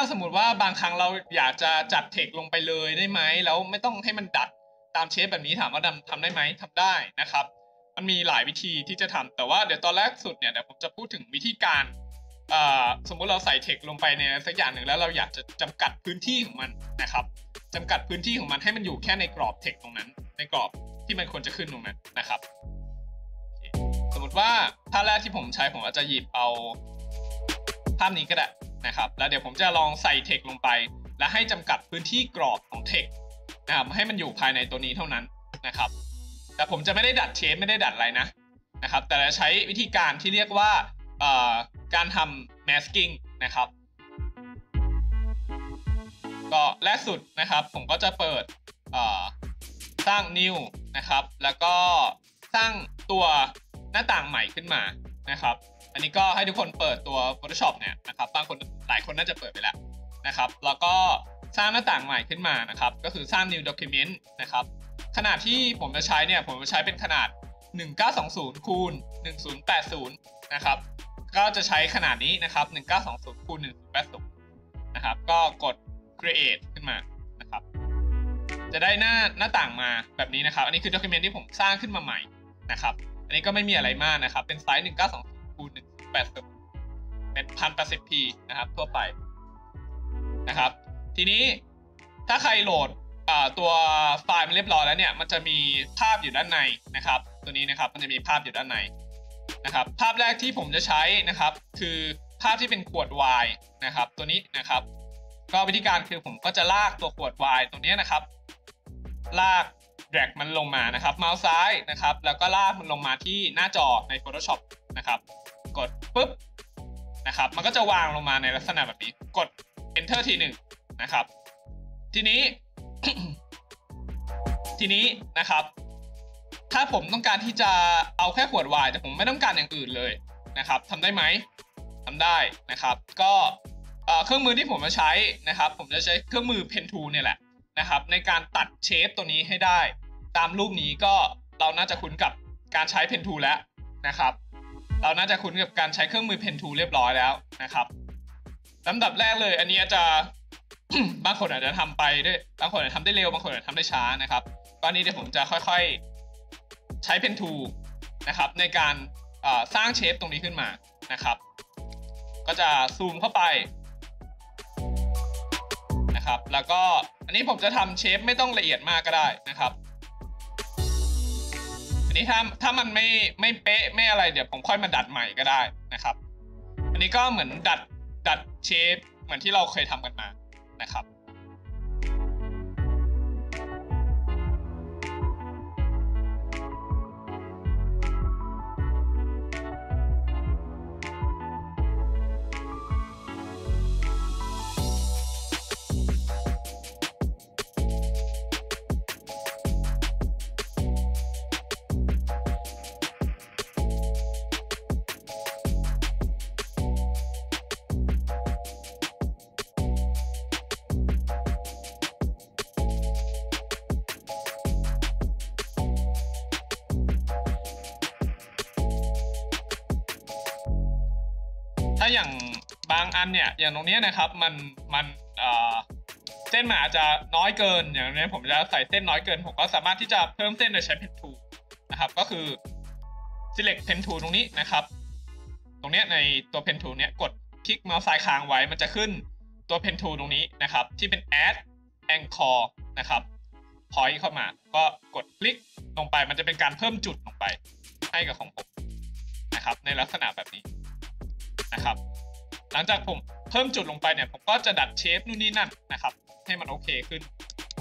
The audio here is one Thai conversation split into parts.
สมมุติว่าบางครั้งเราอยากจะจัดเทคลงไปเลยได้ไหมแล้วไม่ต้องให้มันดัดตามเชฟแบบนี้ถามว่าทำได้ไหมทำได้นะครับมันมีหลายวิธีที่จะทำแต่ว่าเดี๋ยวตอนแรกสุดเนี่ยเดี๋ยวผมจะพูดถึงวิธีการสมมุติเราใส่เทคลงไปในสักอย่างหนึ่งแล้วเราอยากจะจำกัดพื้นที่ของมันนะครับจำกัดพื้นที่ของมันให้มันอยู่แค่ในกรอบเทคตรงนั้นในกรอบที่มันควรจะขึ้นตรงนั้นนะครับสมมติว่าภาพแรกที่ผมใช้ผมอาจจะหยิบเอาภาพนี้ก็ได้นะครับแล้วเดี๋ยวผมจะลองใส่เทคลงไปและให้จำกัดพื้นที่กรอบของเทคนะครับให้มันอยู่ภายในตัวนี้เท่านั้นนะครับแต่ผมจะไม่ได้ดัดเชฟไม่ได้ดัดอะไรนะครับแต่จะใช้วิธีการที่เรียกว่าการทำ masking นะครับก็แรกสุดนะครับผมก็จะเปิดสร้าง new นะครับแล้วก็สร้างตัวหน้าต่างใหม่ขึ้นมานะครับอันนี้ก็ให้ทุกคนเปิดตัว Photoshop เนี่ยนะครับบางคนหลายคนน่าจะเปิดไปแล้วนะครับแล้วก็สร้างหน้าต่างใหม่ขึ้นมานะครับก็คือสร้าง new document นะครับขนาดที่ผมจะใช้เนี่ยผมจะใช้เป็นขนาด1920คูณ1080นะครับก็จะใช้ขนาดนี้นะครับ1920คูณ1080นะครับก็กด create ขึ้นมานะครับจะได้หน้าต่างมาแบบนี้นะครับอันนี้คือ document ที่ผมสร้างขึ้นมาใหม่นะครับอันนี้ก็ไม่มีอะไรมากนะครับเป็นไซส์1920คูณ1080เป็น 1080p นะครับทั่วไปนะครับทีนี้ถ้าใครโหลดตัวไฟล์มันเรียบร้อยแล้วเนี่ยมันจะมีภาพอยู่ด้านในนะครับตัวนี้นะครับมันจะมีภาพอยู่ด้านในนะครับภาพแรกที่ผมจะใช้นะครับคือภาพที่เป็นขวดไวน์นะครับตัวนี้นะครับก็วิธีการคือผมก็จะลากตัวขวดไวน์ตัวนี้นะครับลากdrag มันลงมานะครับเมาส์ซ้ายนะครับแล้วก็ลากมันลงมาที่หน้าจอใน Photoshop นะครับกดปุ๊บนะครับมันก็จะวางลงมาในลักษณะแบบนี้กด Enter ทีหนึ่งนะครับทีนี้ นะครับถ้าผมต้องการที่จะเอาแค่ขวดไวน์แต่ผมไม่ต้องการอย่างอื่นเลยนะครับทำได้ไหมทำได้นะครับก็เครื่องมือที่ผมจะใช้นะครับผมจะใช้เครื่องมือ Pen Tool เนี่ยแหละนะครับในการตัดเชฟตัวนี้ให้ได้ตามรูปนี้ก็เราน่าจะคุ้นกับการใช้ Pen Tool แล้วนะครับเราน่าจะคุ้นกับการใช้เครื่องมือ Pen Tool เรียบร้อยแล้วนะครับลำดับแรกเลยอันนี้อาจจะ บางคนอาจจะทำไปด้วยบางคนอาจจะทำได้เร็วบางคนอาจจะทำได้ช้านะครับก็นี้เดี๋ยวผมจะค่อยๆใช้ Pen Tool นะครับในการสร้างเชฟตรงนี้ขึ้นมานะครับก็จะซูมเข้าไปนะครับแล้วก็อันนี้ผมจะทำเชฟไม่ต้องละเอียดมากก็ได้นะครับอันนี้ถ้ามันไม่เป๊ะไม่อะไรเดี๋ยวผมค่อยมาดัดใหม่ก็ได้นะครับอันนี้ก็เหมือนดัดเชฟเหมือนที่เราเคยทำกันมานะครับถ้าอย่างบางอันเนี่ยอย่างตรงนี้นะครับมันเส้นมันอาจจะน้อยเกินอย่างนี้ผมจะใส่เส้นน้อยเกินผมก็สามารถที่จะเพิ่มเส้นโดยใช้ Pen Tool นะครับก็คือ select Pen Tool ตรงนี้นะครับตรงนี้ในตัว Pen Tool เนี้ยกดคลิกเมาส์ซ้ายค้างไว้มันจะขึ้นตัว Pen Tool ตรงนี้นะครับที่เป็น add anchor นะครับ point เข้ามาก็กดคลิกลงไปมันจะเป็นการเพิ่มจุดลงไปให้กับของผมนะครับในลักษณะแบบนี้นะครับหลังจากผมเพิ่มจุดลงไปเนี่ยผมก็จะดัดเชฟนู่นนี่นั่นนะครับให้มันโอเคขึ้น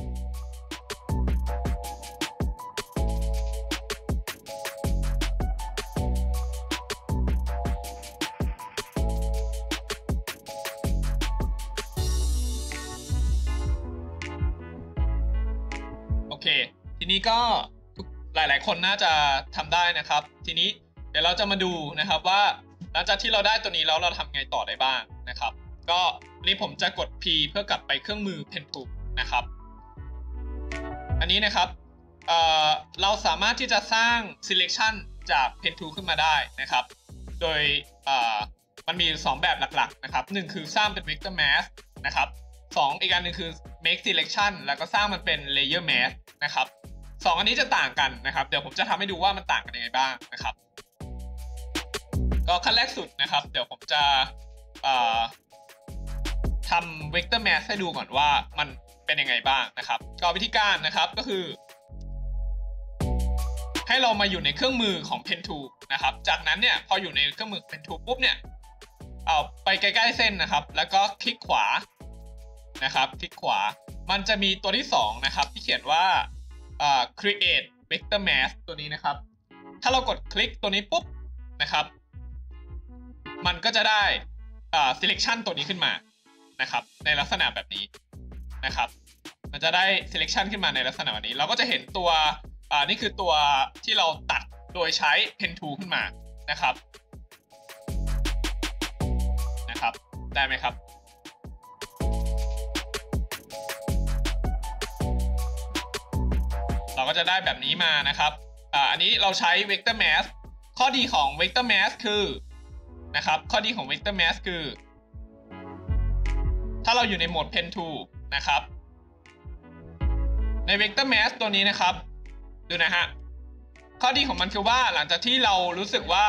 โอเคทีนี้ก็หลายๆคนน่าจะทำได้นะครับทีนี้เดี๋ยวเราจะมาดูนะครับว่าหลังจากที่เราได้ตัวนี้แล้วเราทำไงต่อได้บ้างนะครับก็วันนี้ผมจะกด P เพื่อกลับไปเครื่องมือ Pen Tool นะครับอันนี้นะครับเราสามารถที่จะสร้าง selection จาก Pen Tool ขึ้นมาได้นะครับโดยมันมี2แบบหลักๆนะครับ1คือสร้างเป็น vector mask นะครับ2อีกอันหนึ่งคือ make selection แล้วก็สร้างมันเป็น layer mask นะครับ2อันนี้จะต่างกันนะครับเดี๋ยวผมจะทำให้ดูว่ามันต่างกันยังไงบ้างนะครับก็ขั้นแรกสุดนะครับเดี๋ยวผมจะทำ vector mask ให้ดูก่อนว่ามันเป็นยังไงบ้างนะครับก็วิธีการนะครับก็คือให้เรามาอยู่ในเครื่องมือของ Pen Tool นะครับจากนั้นเนี่ยพออยู่ในเครื่องมือ Pen Tool ปุ๊บเนี่ยเอาไปใกล้ๆเส้นนะครับแล้วก็คลิกขวานะครับคลิกขวามันจะมีตัวที่2นะครับที่เขียนว่าcreate vector mask ตัวนี้นะครับถ้าเรากดคลิกตัวนี้ปุ๊บนะครับมันก็จะได้selection ตัวนี้ขึ้นมานะครับในลักษณะแบบนี้นะครับมันจะได้ selection ขึ้นมาในลักษณะแบบนี้เราก็จะเห็นตัวนี่คือตัวที่เราตัดโดยใช้ Pen Tool ขึ้นมานะครับได้ไหมครับเราก็จะได้แบบนี้มานะครับอันนี้เราใช้ Vector Mask ข้อดีของ Vector Mask คือนะครับข้อดีของ Vector Mask คือถ้าเราอยู่ในโหมด Pen Tool นะครับใน Vector Mask ตัวนี้นะครับดูนะฮะข้อดีของมันคือว่าหลังจากที่เรารู้สึกว่า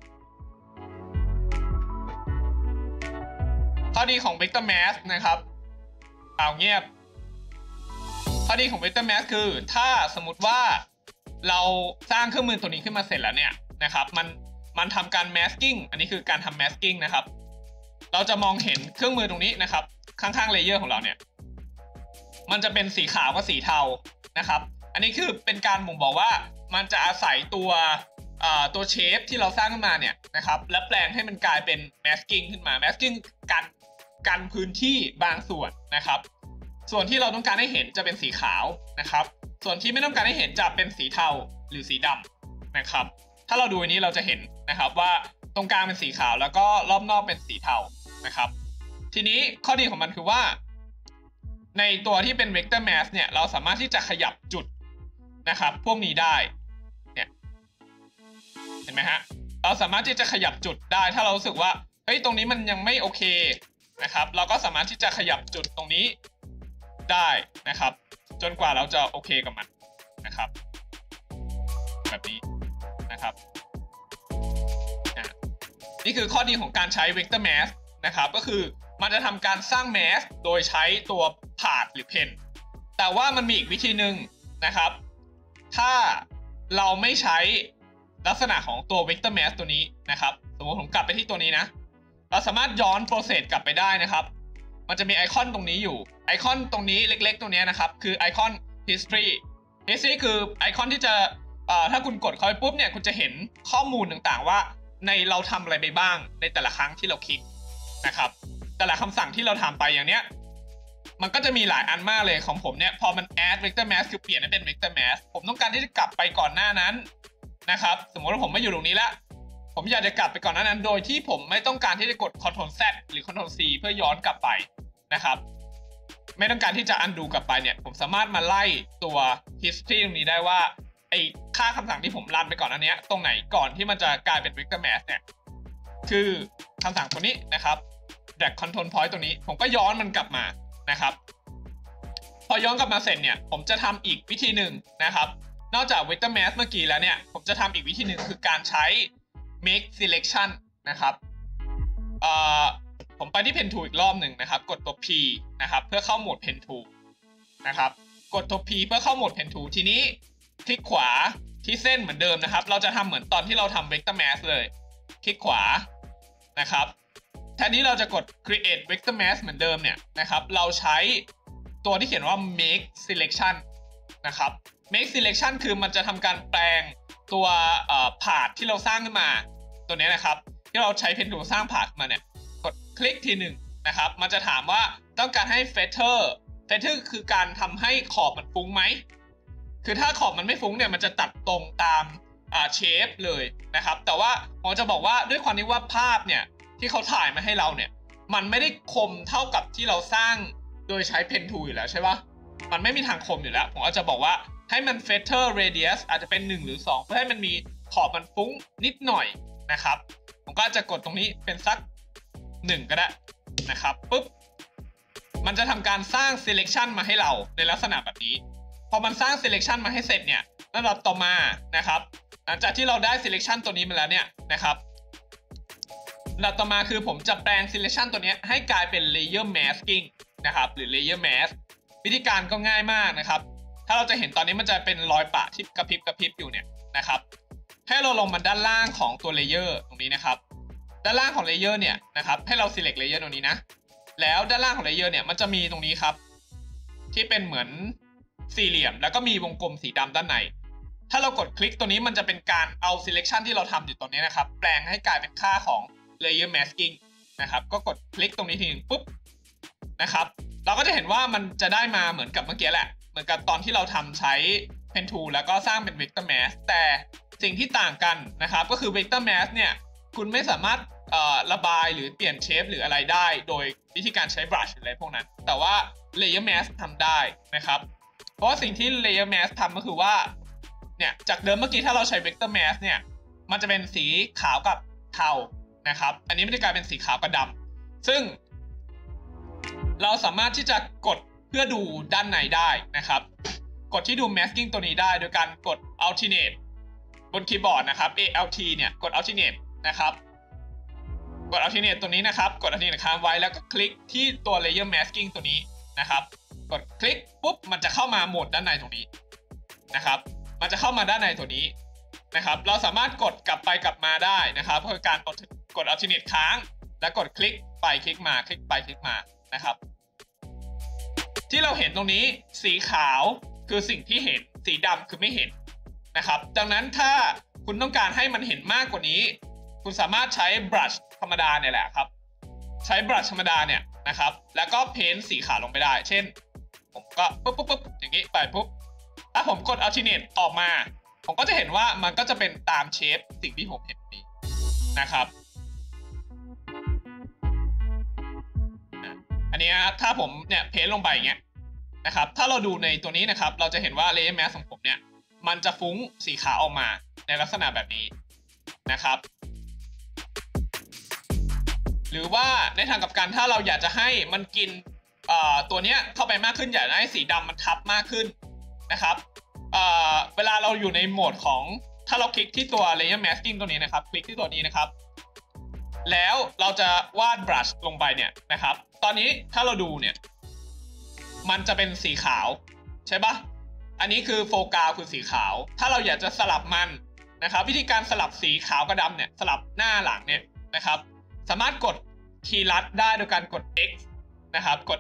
ข้อดีของ Vector Mask นะครับเงียบข้อดีของ Vector Mask คือถ้าสมมติว่าเราสร้างเครื่องมือตัวนี้ขึ้นมาเสร็จแล้วเนี่ยนะครับมันทำการ masking อันนี้คือการทำ masking นะครับเราจะมองเห็นเครื่องมือตรงนี้นะครับข้างๆเลเยอร์ของเราเนี่ยมันจะเป็นสีขาวกับสีเทานะครับอันนี้คือเป็นการบ่งบอกว่ามันจะอาศัยตัวเชฟที่เราสร้างขึ้นมาเนี่ยนะครับและแปลงให้มันกลายเป็น masking ขึ้นมา masking กันพื้นที่บางส่วนนะครับส่วนที่เราต้องการให้เห็นจะเป็นสีขาวนะครับส่วนที่ไม่ต้องการให้เห็นจะเป็นสีเทาหรือสีดำนะครับถ้าเราดูอันนี้เราจะเห็นนะครับว่าตรงกลางเป็นสีขาวแล้วก็รอบนอกเป็นสีเทานะครับทีนี้ข้อดีของมันคือว่าในตัวที่เป็น Vector Mask เนี่ยเราสามารถที่จะขยับจุดนะครับพวกนี้ได้เนี่ยเห็นไหมฮะเราสามารถที่จะขยับจุดได้ถ้าเรารู้สึกว่าเฮ้ยตรงนี้มันยังไม่โอเคนะครับเราก็สามารถที่จะขยับจุดตรงนี้ได้นะครับจนกว่าเราจะโอเคกับมันนะครับแบบนี้นะครับนี่คือข้อดีของการใช้ Vector Mask นะครับก็คือมันจะทำการสร้าง Mask โดยใช้ตัวพาดหรือเพนแต่ว่ามันมีอีกวิธีหนึ่งนะครับถ้าเราไม่ใช้ลักษณะของตัว Vector Mask ตัวนี้นะครับสมมติผมกลับไปที่ตัวนี้นะเราสามารถย้อนโปรเซสกลับไปได้นะครับมันจะมีไอคอนตรงนี้อยู่ไอคอนตรงนี้เล็กๆตรงนี้นะครับคือไอคอน history คือไอคอนที่จะถ้าคุณกดเข้าไปปุ๊บเนี่ยคุณจะเห็นข้อมูลต่างๆว่าในเราทำอะไรไปบ้างในแต่ละครั้งที่เราคลิกนะครับแต่ละคำสั่งที่เราทำไปอย่างเนี้ยมันก็จะมีหลายอันมากเลยของผมเนี่ยพอมัน add vector mask คือเปลี่ยนให้เป็น vector mask ผมต้องการที่จะกลับไปก่อนหน้านั้นนะครับสมมติว่าผมไม่อยู่ตรงนี้แล้วผมอยากจะกลับไปก่อนหน้านั้นโดยที่ผมไม่ต้องการที่จะกด Ctrl Z หรือ Ctrl C เพื่อย้อนกลับไปนะครับไม่ต้องการที่จะ undo กลับไปเนี่ยผมสามารถมาไล่ตัว history ตรงนี้ได้ว่าไอ้ค่าคำสั่งที่ผมรันไปก่อนอันนี้ตรงไหนก่อนที่มันจะกลายเป็น vector mask เนี่ยคือคำสั่งตัวนี้นะครับ drag control point ตัวนี้ผมก็ย้อนมันกลับมานะครับพอย้อนกลับมาเสร็จเนี่ยผมจะทำอีกวิธีหนึ่งนะครับนอกจาก vector mask เมื่อกี้แล้วเนี่ยผมจะทำอีกวิธีหนึ่งคือการใช้ make selection นะครับผมไปที่ Pen Tool อีกรอบหนึ่งนะครับกดตัว P นะครับเพื่อเข้าโหมด Pen Tool นะครับกดตัว P เพื่อเข้าโหมด Pen Tool ทีนี้คลิกขวาที่เส้นเหมือนเดิมนะครับเราจะทำเหมือนตอนที่เราทำ Vector Mask เลยคลิกขวานะครับแทนที่เราจะกด Create Vector Mask เหมือนเดิมเนี่ยนะครับเราใช้ตัวที่เขียนว่า Make Selection นะครับ Make Selection คือมันจะทำการแปลงตัวผาดที่เราสร้างขึ้นมาตัวนี้นะครับที่เราใช้ Pen Tool สร้างผาดมาเนี่ยกดคลิกทีหนึ่งนะครับมันจะถามว่าต้องการให้ Feather คือการทำให้ขอบมันฟุ้งไหมคือถ้าขอบมันไม่ฟุ้งเนี่ยมันจะตัดตรงตามเชฟเลยนะครับแต่ว่าผมจะบอกว่าด้วยความที่ว่าภาพเนี่ยที่เขาถ่ายมาให้เราเนี่ยมันไม่ได้คมเท่ากับที่เราสร้างโดยใช้ Pen Tool อยู่แล้วใช่ปะมันไม่มีทางคมอยู่แล้วผมก็จะบอกว่าให้มัน Feather Radius อาจจะเป็น1หรือ2เพื่อให้มันมีขอบมันฟุ้งนิดหน่อยนะครับผมก็จะกดตรงนี้เป็นสัก1ก็ได้นะครับปุ๊บมันจะทำการสร้าง selection มาให้เราในลักษณะแบบนี้พอมันสร้าง selection มาให้เสร็จเนี่ยลำดับต่อมานะครับหลังจากที่เราได้ selection ตัวนี้มาแล้วเนี่ยนะครับลำดับต่อมาคือผมจะแปลง selection ตัวนี้ให้กลายเป็น layer masking นะครับหรือ layer mask วิธีการก็ง่ายมากนะครับถ้าเราจะเห็นตอนนี้มันจะเป็นรอยปะที่กระพริบอยู่เนี่ยนะครับให้เราลงมาด้านล่างของตัว layer ตรงนี้นะครับด้านล่างของ layer เนี่ยนะครับให้เรา select layer ตรงนี้นะแล้วด้านล่างของ layer เนี่ยมันจะมีตรงนี้ครับที่เป็นเหมือนสี่เหลี่ยมแล้วก็มีวงกลมสีดำด้านในถ้าเรากดคลิกตัวนี้มันจะเป็นการเอา selection ที่เราทำอยู่ตรงนี้นะครับแปลงให้กลายเป็นค่าของ layer masking นะครับก็กดคลิกตรงนี้ทีนึงปุ๊บนะครับเราก็จะเห็นว่ามันจะได้มาเหมือนกับเมื่อกี้แหละเหมือนกับตอนที่เราทำใช้ pen tool แล้วก็สร้างเป็น vector mask แต่สิ่งที่ต่างกันนะครับก็คือ vector mask เนี่ยคุณไม่สามารถระบายหรือเปลี่ยนเชฟหรืออะไรได้โดยวิธีการใช้ brush อะไรพวกนั้นแต่ว่า layer mask ทำได้นะครับเพราะว่าสิ่งที่ layer mask ทำก็คือว่าเนี่ยจากเดิมเมื่อกี้ถ้าเราใช้ vector mask เนี่ยมันจะเป็นสีขาวกับเทานะครับอันนี้มันจะกลายเป็นสีขาวกับดำซึ่งเราสามารถที่จะกดเพื่อดูด้านในได้นะครับกดที่ดู masking ตัวนี้ได้โดยการกด alternate บนคีย์บอร์ดนะครับ alt เนี่ยกด alternate นะครับกด alternate ตัวนี้นะครับกด alternate ค้างไว้แล้วก็คลิกที่ตัว layer masking ตัวนี้นะครับกดคลิกปุ๊บมันจะเข้ามาโหมดด้านในตรงนี้นะครับมันจะเข้ามาด้านในตัวนี้นะครับเราสามารถกดกลับไปกลับมาได้นะครับคือการกด alternate ค้างแล้วกดคลิกไปคลิกมาคลิกไปคลิกมานะครับที่เราเห็นตรงนี้สีขาวคือสิ่งที่เห็นสีดำคือไม่เห็นนะครับดังนั้นถ้าคุณต้องการให้มันเห็นมากกว่านี้คุณสามารถใช้ brush ธรรมดาเนี่ยแหละครับใช้ brush ธรรมดาเนี่ยนะครับแล้วก็เพ้นท์สีขาวลงไปได้เช่นผมก็ปุ๊บอย่างนี้ไปปุ๊บถ้าผมกด alternate ออกมาผมก็จะเห็นว่ามันก็จะเป็นตามเชฟสิ่งที่ผมเห็นนี้นะครับอันนี้ถ้าผมเนี่ยเพ้นท์ลงไปอย่างเงี้ยนะครับถ้าเราดูในตัวนี้นะครับเราจะเห็นว่า layer mask ของผมเนี่ยมันจะฟุ้งสีขาวออกมาในลักษณะแบบนี้นะครับหรือว่าในทางกลับกันถ้าเราอยากจะให้มันกินตัวนี้เข้าไปมากขึ้นอยากให้สีดำมันทับมากขึ้นนะครับเวลาเราอยู่ในโหมดของถ้าเราคลิกที่ตัว layer masking ตัวนี้นะครับคลิกที่ตัวนี้นะครับแล้วเราจะวาด brush ลงไปเนี่ยนะครับตอนนี้ถ้าเราดูเนี่ยมันจะเป็นสีขาวใช่ปะอันนี้คือโฟกัสคือสีขาวถ้าเราอยากจะสลับมันนะครับวิธีการสลับสีขาวกับดำเนี่ยสลับหน้าหลังเนี่ยนะครับสามารถกดคีย์ลัดได้โดยการกด X นะครับกด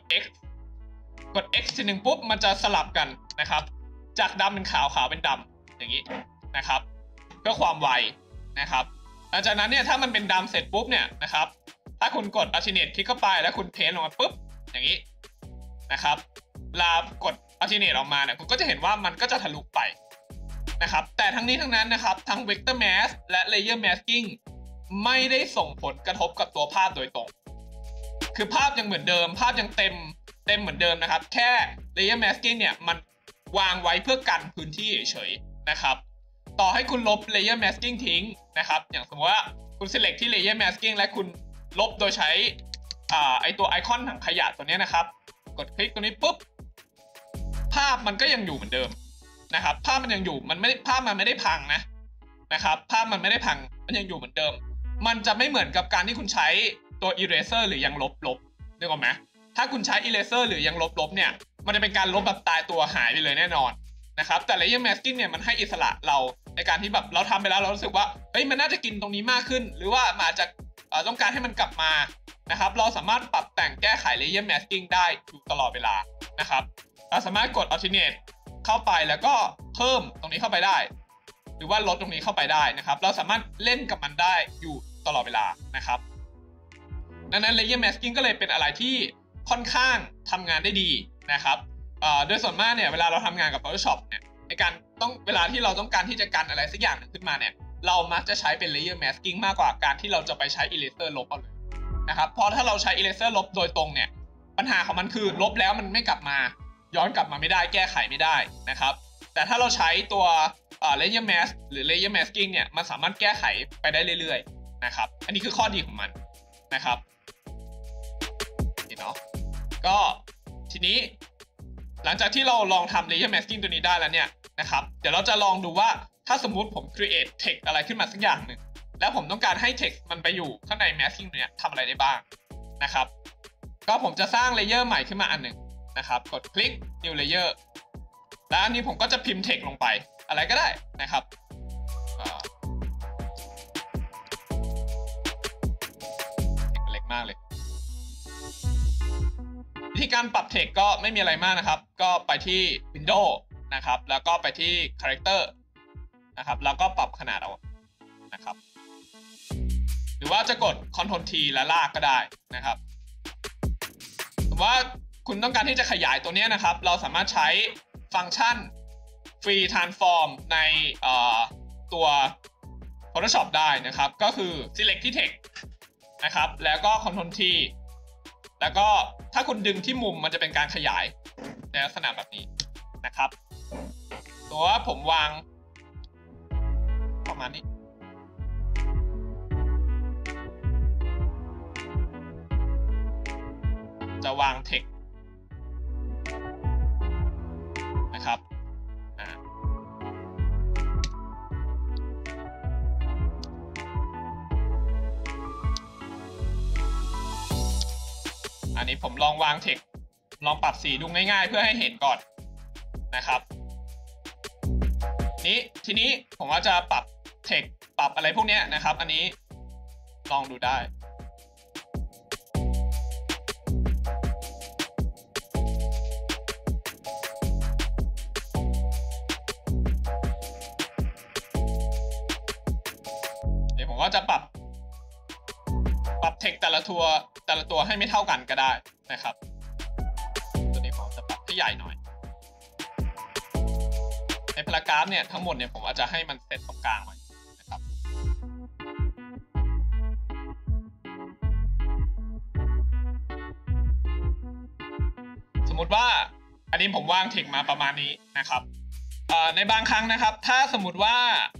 X ทีหนึ่งปุ๊บมันจะสลับกันนะครับจากดำเป็นขาวขาวเป็นดำอย่างนี้นะครับเพื่อความไวนะครับหลังจากนั้นเนี่ยถ้ามันเป็นดำเสร็จปุ๊บเนี่ยนะครับถ้าคุณกด alternate คลิกเข้าไปแล้วคุณเพ้นท์ลงมาปุ๊บอย่างนี้นะครับเวลากด alternate ออกมาเนี่ยคุณก็จะเห็นว่ามันก็จะทะลุไปนะครับแต่ทั้งนี้ทั้งนั้นนะครับทั้ง vector mask และ layer masking ไม่ได้ส่งผลกระทบกับตัวภาพโดยตรงคือภาพยังเหมือนเดิมภาพยังเต็มเหมือนเดิมนะครับแค่ layer masking เนี่ยมันวางไว้เพื่อกันพื้นที่เฉยๆนะครับต่อให้คุณลบ layer masking ทิ้งนะครับอย่างสมมติว่าคุณ select ที่ layer masking และคุณลบโดยใช้ไอตัวไอคอนถังขยะตัวนี้นะครับกดคลิกตัวนี้ปุ๊บภาพมันก็ยังอยู่เหมือนเดิมนะครับภาพมันยังอยู่ภาพมันไม่ได้พังนะครับภาพมันไม่ได้พังมันยังอยู่เหมือนเดิมมันจะไม่เหมือนกับการที่คุณใช้ตัว eraser หรือยังลบนึกออกไหมถ้าคุณใช้ eraser หรือยังลบเนี่ยมันจะเป็นการลบแบบตายตัวหายไปเลยแน่นอนนะครับแต่ layer masking เนี่ยมันให้อิสระเราในการที่แบบเราทำไปแล้วเรารู้สึกว่าเฮ้ยมันน่าจะกินตรงนี้มากขึ้นหรือว่าอาจจะต้องการให้มันกลับมานะครับเราสามารถปรับแต่งแก้ไข layer masking ได้อยู่ตลอดเวลานะครับเราสามารถกด alternate เข้าไปแล้วก็เพิ่มตรงนี้เข้าไปได้หรือว่าลดตรงนี้เข้าไปได้นะครับเราสามารถเล่นกับมันได้อยู่ตลอดเวลานะครับดังนั้น layer masking ก็เลยเป็นอะไรที่ค่อนข้างทำงานได้ดีนะครับโดยส่วนมากเนี่ยเวลาเราทำงานกับ Photoshop เนี่ยในการเวลาที่เราต้องการที่จะกันอะไรสักอย่างขึ้นมาเนี่ยเรามักจะใช้เป็น layer masking มากกว่าการที่เราจะไปใช้ eraser ลบเอาเลยนะครับเพราะถ้าเราใช้ eraser ลบโดยตรงเนี่ยปัญหาของมันคือลบแล้วมันไม่กลับมาย้อนกลับมาไม่ได้แก้ไขไม่ได้นะครับแต่ถ้าเราใช้ตัวlayer mask หรือ layer masking เนี่ยมันสามารถแก้ไขไปได้เรื่อยๆนะครับอันนี้คือข้อดีของมันนะครับเนาะก็ทีนี้หลังจากที่เราลองทำ layer masking ตัวนี้ได้แล้วเนี่ยนะครับเดี๋ยวเราจะลองดูว่าถ้าสมมุติผม create text อะไรขึ้นมาสักอย่างหนึ่งแล้วผมต้องการให้ text มันไปอยู่ข้างใน masking เนี่ยทำอะไรได้บ้างนะครับก็ผมจะสร้าง layer ใหม่ขึ้นมาอันหนึ่งนะครับกดคลิก new layer แล้วอันนี้ผมก็จะพิมพ์ text ลงไปอะไรก็ได้นะครับเล็กมากเลยวิธีการปรับ text ก็ไม่มีอะไรมากนะครับก็ไปที่ Windows นะครับแล้วก็ไปที่ Character นะครับแล้วก็ปรับขนาดเอานะครับหรือว่าจะกด Ctrl T และลากก็ได้นะครับสมมติว่าคุณต้องการที่จะขยายตัวนี้นะครับเราสามารถใช้ฟังก์ชัน Free Transform ในตัว Photoshop ได้นะครับก็คือ Select ที่ Text นะครับแล้วก็ Ctrl T แล้วก็ถ้าคุณดึงที่มุมมันจะเป็นการขยายในลักษณะแบบนี้นะครับตัวผมวางประมาณนี้จะวาง text นะครับอันนี้ผมลองวาง text ลองปรับสีดูง่ายๆเพื่อให้เห็นก่อนนะครับทีนี้ผมว่าจะปรับ text ปรับอะไรพวกนี้นะครับอันนี้ลองดูได้เดี๋ยวผมก็จะปรับ text แต่ละตัวให้ไม่เท่ากันก็ได้นะครับตัวนี้ผมจะปรับให้ใหญ่หน่อยในพารากราฟเนี่ยทั้งหมดเนี่ยผมอาจจะให้มันเซตตรงกลางไว้นะครับสมมุติว่าอันนี้ผมวาง text มาประมาณนี้นะครับในบางครั้งนะครับถ้าสมมุติว่า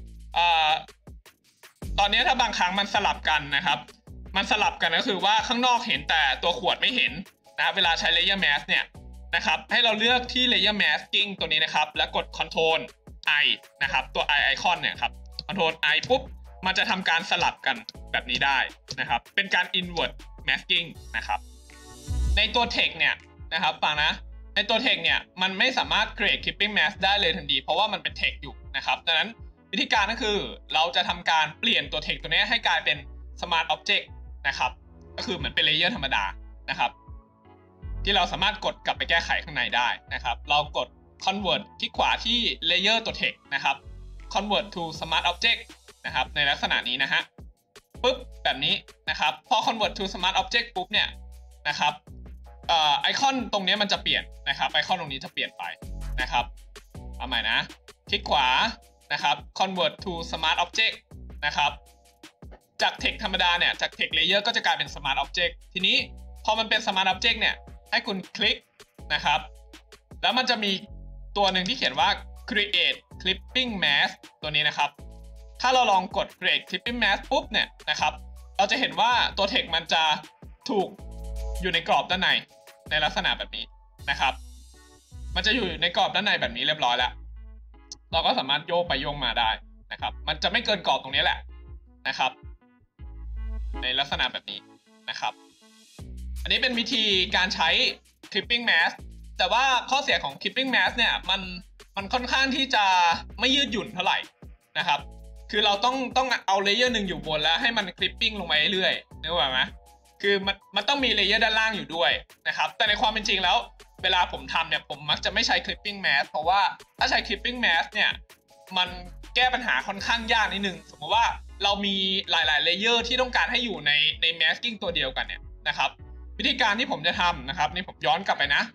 ตอนนี้ถ้าบางครั้งมันสลับกันนะครับมันสลับกันก็คือว่าข้างนอกเห็นแต่ตัวขวดไม่เห็นนะครับเวลาใช้ layer mask เนี่ยนะครับให้เราเลือกที่ layer masking ตัวนี้นะครับแล้วกด Ctrl I นะครับตัว I icon เนี่ยครับ Ctrl I ปุ๊บมันจะทำการสลับกันแบบนี้ได้นะครับเป็นการ invert masking นะครับในตัว text เนี่ยนะครับฟังนะในตัว text เนี่ยมันไม่สามารถ create clipping mask ได้เลยทันทีเพราะว่ามันเป็น text อยู่นะครับดังนั้นวิธีการก็คือเราจะทำการเปลี่ยนตัว text ตัวนี้ให้กลายเป็น smart object นะครับก็คือเหมือนเป็น layer ธรรมดานะครับที่เราสามารถกดกลับไปแก้ไขข้างในได้นะครับเรากด convert คลิกขวาที่ layer ตัว text นะครับ convert to smart object นะครับในลักษณะนี้นะฮะปุ๊บแบบนี้นะครับพอ convert to smart object ปุ๊บเนี่ยนะครับไอคอนตรงนี้มันจะเปลี่ยนนะครับไอคอนตรงนี้จะเปลี่ยนไปนะครับเอาใหม่นะคลิกขวานะครับ convert to smart object นะครับจาก text ธรรมดาเนี่ยจาก text layer ก็จะกลายเป็น smart object ทีนี้พอมันเป็น smart object เนี่ยให้คุณคลิกนะครับแล้วมันจะมีตัวหนึ่งที่เขียนว่า create clipping mask ตัวนี้นะครับถ้าเราลองกด create clipping mask ปุ๊บเนี่ยนะครับเราจะเห็นว่าตัว text มันจะถูกอยู่ในกรอบด้านในลักษณะแบบนี้นะครับมันจะอยู่ในกรอบด้านในแบบนี้เรียบร้อยแล้วเราก็สามารถโยกไปโยกมาได้นะครับมันจะไม่เกินกรอบตรงนี้แหละนะครับในลักษณะแบบนี้นะครับอันนี้เป็นวิธีการใช้ clipping mask แต่ว่าข้อเสียของ clipping mask เนี่ยมันค่อนข้างที่จะไม่ยืดหยุ่นเท่าไหร่นะครับคือเราต้องเอาเลเยอร์หนึ่งอยู่บนแล้วให้มัน clipping ลงไปเรื่อยๆนึกว่าไหมคือมันต้องมีเลเยอร์ด้านล่างอยู่ด้วยนะครับแต่ในความเป็นจริงแล้วเวลาผมทำเนี่ยผมมักจะไม่ใช้ clipping mask เพราะว่าถ้าใช้ clipping mask เนี่ยมันแก้ปัญหาค่อนข้างยากนิดนึงสมมติว่าเรามีหลายๆเลเยอร์ที่ต้องการให้อยู่ใน masking ตัวเดียวกันเนี่ยนะครับวิธีการที่ผมจะทำนะครับนี่ผมย้อนกลับไปนะ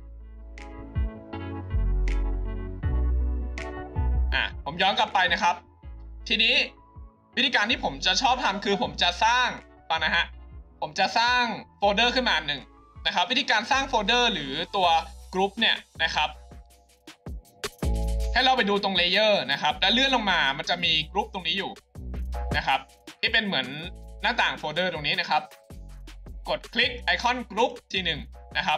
ผมย้อนกลับไปนะครับทีนี้วิธีการที่ผมจะชอบทำคือผมจะสร้างฟังนะฮะผมจะสร้างโฟลเดอร์ขึ้นมาหนึ่งนะครับวิธีการสร้างโฟลเดอร์หรือตัวกรุ๊ปเนี่ยนะครับให้เราไปดูตรงเลเยอร์นะครับแล้วเลื่อนลงมามันจะมีกรุ๊ปตรงนี้อยู่นะครับที่เป็นเหมือนหน้าต่างโฟลเดอร์ตรงนี้นะครับกดคลิกไอคอนกรุ๊ปทีหนึ่งนะครับ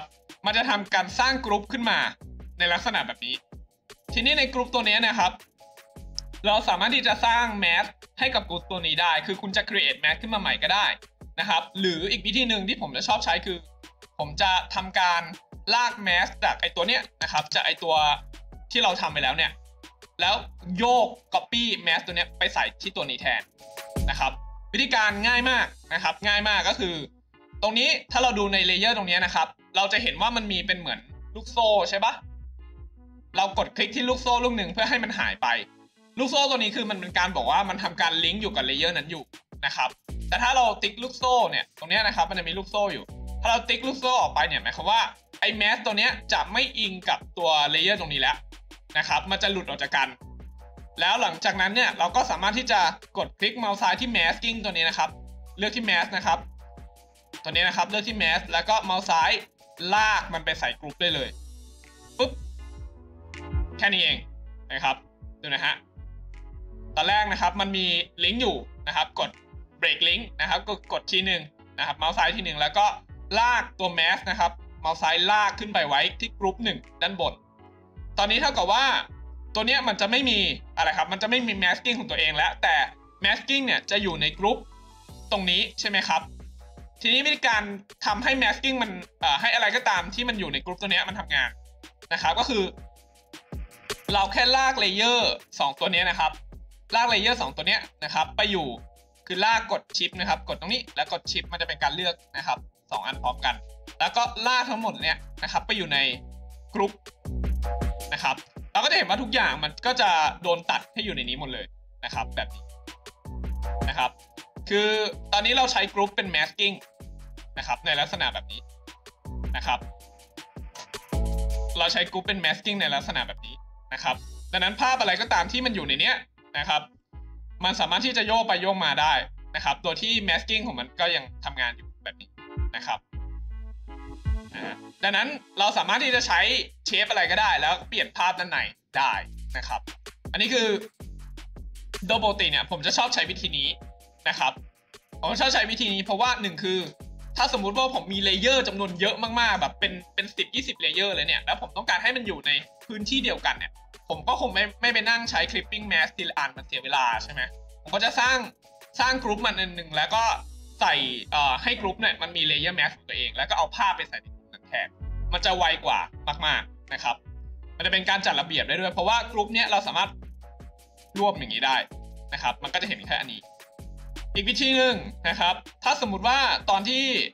มันจะทำการสร้างกรุ๊ปขึ้นมาในลักษณะแบบนี้ทีนี้ในกรุ๊ปตัวนี้นะครับเราสามารถที่จะสร้างแมสให้กับกรุ๊ปตัวนี้ได้คือคุณจะ create แมสขึ้นมาใหม่ก็ได้นะครับหรืออีกวิธีหนึ่งที่ผมจะชอบใช้คือผมจะทำการลากแมสจากไอตัวเนี้ยนะครับจากไอตัวที่เราทำไปแล้วเนี่ยแล้วโยก copy แมสตัวเนี้ยไปใส่ที่ตัวนี้แทนนะครับวิธีการง่ายมากนะครับง่ายมากก็คือตรงนี้ถ้าเราดูในเลเยอร์ตรงนี้นะครับเราจะเห็นว่ามันมีเป็นเหมือนลูกโซ่ใช่ปะเรากดคลิกที่ลูกโซ่ลูกหนึ่งเพื่อให้มันหายไปลูกโซ่ตัวนี้คือมันเป็นการบอกว่ามันทำการลิงก์อยู่กับเลเยอร์นั้นอยู่นะครับแต่ถ้าเราติ๊กลูกโซ่เนี่ยตรงนี้นะครับมันจะมีลูกโซ่อยู่ถ้าเราติ๊กลูกโซ่ออกไปเนี่ยหมายความว่าไอ้แมสตัวนี้จะไม่อิงกับตัวเลเยอร์ตรงนี้แล้วนะครับมันจะหลุดออกจากกันแล้วหลังจากนั้นเนี่ยเราก็สามารถที่จะกดคลิกเมาส์ซ้ายที่ masking ตัวนี้นะครับเลือกที่ mask นะครับตัวนี้นะครับเลือกที่ mask แล้วก็เมาส์ซ้ายลากมันไปใส่กรุ๊ปได้เลยปุ๊บแค่นี้เองนะครับดูนะฮะตอนแรกนะครับมันมีลิงก์อยู่นะครับกด break link นะครับกดทีหนึ่งนะครับเมาส์ซ้ายทีหนึ่งแล้วก็ลากตัว mask นะครับเมาส์ซ้ายลากขึ้นไปไว้ที่กรุ๊ป1ด้านบนตอนนี้เท่ากับว่าตัวนี้มันจะไม่มีอะไรครับมันจะไม่มี masking ของตัวเองแล้วแต่ masking เนี่ยจะอยู่ในกรุ๊ปตรงนี้ใช่ไหมครับทีนี้วิธีการทำให้ masking มันให้อะไรก็ตามที่มันอยู่ในกรุ๊ปตัวนี้มันทำงานนะครับก็คือเราแค่ลากเลเยอร์2ตัวนี้นะครับลากเลเยอร์2ตัวนี้นะครับไปอยู่คือลากกดชิปนะครับกดตรงนี้แล้วกดชิปมันจะเป็นการเลือกนะครับ2อันพร้อมกันแล้วก็ลากทั้งหมดเนี่ยนะครับไปอยู่ในกรุ๊ปนะครับเราก็จะเห็นว่าทุกอย่างมันก็จะโดนตัดให้อยู่ในนี้หมดเลยนะครับแบบนี้นะครับคือตอนนี้เราใช้กรุ๊ปเป็น masking นะครับในลักษณะแบบนี้นะครับเราใช้กรุ๊ปเป็น masking ในลักษณะแบบนี้นะครับดังนั้นภาพอะไรก็ตามที่มันอยู่ในนี้นะครับมันสามารถที่จะโยกไปโยกมาได้นะครับโดยที่ masking ของมันก็ยังทำงานอยู่แบบนี้นะครับดังนั้นเราสามารถที่จะใช้เชฟอะไรก็ได้แล้วเปลี่ยนภาพด้านในได้นะครับอันนี้คือโดยปกติเนี่ยผมจะชอบใช้วิธีนี้นะครับผมชอบใช้วิธีนี้เพราะว่า1คือถ้าสมมุติว่าผมมีเลเยอร์จำนวนเยอะมากๆแบบเป็น10-20เลเยอร์เลยเนี่ยแล้วผมต้องการให้มันอยู่ในพื้นที่เดียวกันเนี่ยผมก็คงไม่ไปนั่งใช้ clipping mask ทีละอันมันเสียเวลาใช่ไหมผมก็จะสร้างกรุ๊ปมันอันหนึ่งแล้วก็ใส่ให้กรุ๊ปเนี่ยมันมีเลเยอร์แมสของตัวเองแล้วก็เอาภาพไปใส่ในกรุ๊ปนั้นแทนมันจะไวกว่ามากๆนะครับมันจะเป็นการจัดระเบียบได้ด้วยเพราะว่ากรุ๊ปเนี้ยเราสามารถรวบอย่างนี้ได้นะครับมันก็จะเห็นแค่อันนี้อีกวิธีหนึ่งนะครับถ้าสมมุติว่าตอน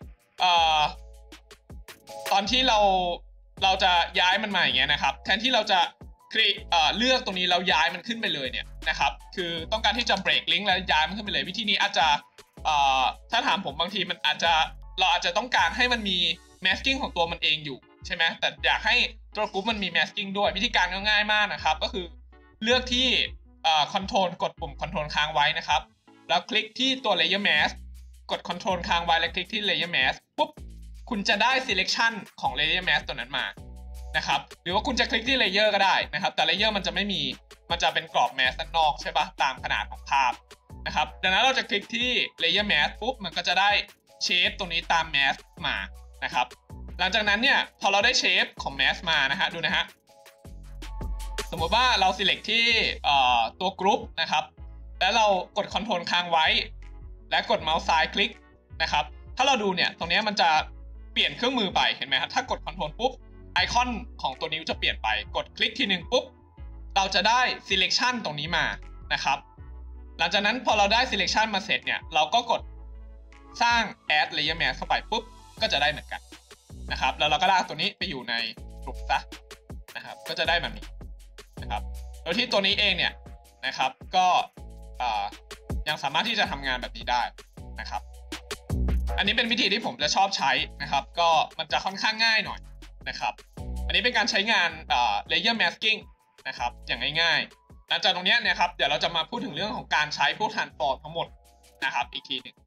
ที่เราจะย้ายมันมาอย่างเงี้ยนะครับแทนที่เราจะเลือกตรงนี้เราย้ายมันขึ้นไปเลยเนี่ยนะครับคือต้องการที่จะเบรกลิงก์แล้วย้ายมันขึ้นไปเลยวิธีนี้อาจจะถ้าถามผมบางทีมันเราอาจจะต้องการให้มันมี masking ของตัวมันเองอยู่ใช่ไหมแต่อยากให้ตัวกรุ๊ปมันมี masking ด้วยวิธีการก็ง่ายมากนะครับก็คือเลือกที่control กดปุ่ม control ค้างไว้นะครับแล้วคลิกที่ตัว layer mask กด control ค้างไว้แล้วคลิกที่ layer mask ปุ๊บคุณจะได้ selection ของ layer mask ตัวนั้นมานะครับหรือว่าคุณจะคลิกที่ layer ก็ได้นะครับแต่ layer มันจะไม่มีมันจะเป็นกรอบ mask ด้านนอกใช่ปะตามขนาดของภาพนะครับดังนั้นเราจะคลิกที่ layer mask ปุ๊บมันก็จะได้เชฟตรงนี้ตาม mask มานะครับหลังจากนั้นเนี่ยพอเราได้เชฟของ mask มานะฮะดูนะฮะสมมติว่าเรา select ที่ตัวกรุ๊ปนะครับแล้วเรากด control ค้างไว้และกดเมาส์ซ้ายคลิกนะครับถ้าเราดูเนี่ยตรงนี้มันจะเปลี่ยนเครื่องมือไปเห็นไหมครับถ้ากด control ปุ๊บไอคอนของตัวนิ้วจะเปลี่ยนไปกดคลิกทีหนึ่งปุ๊บเราจะได้ selection ตรงนี้มานะครับหลังจากนั้นพอเราได้ selection มาเสร็จเนี่ยเราก็กดสร้าง add layer mask เข้าไปปุ๊บก็จะได้เหมือนกันนะครับแล้วเราก็ลากตัวนี้ไปอยู่ในกลุ่มซะนะครับก็จะได้แบบนี้นะครับโดยที่ตัวนี้เองเนี่ยนะครับก็ยังสามารถที่จะทำงานแบบนี้ได้นะครับอันนี้เป็นวิธีที่ผมจะชอบใช้นะครับก็มันจะค่อนข้างง่ายหน่อยนะครับอันนี้เป็นการใช้งานlayer masking นะครับอย่างง่ายๆหลังจากตรงนี้เนี่ยครับเดี๋ยวเราจะมาพูดถึงเรื่องของการใช้พวก transform ทั้งหมดนะครับอีกทีหนึ่ง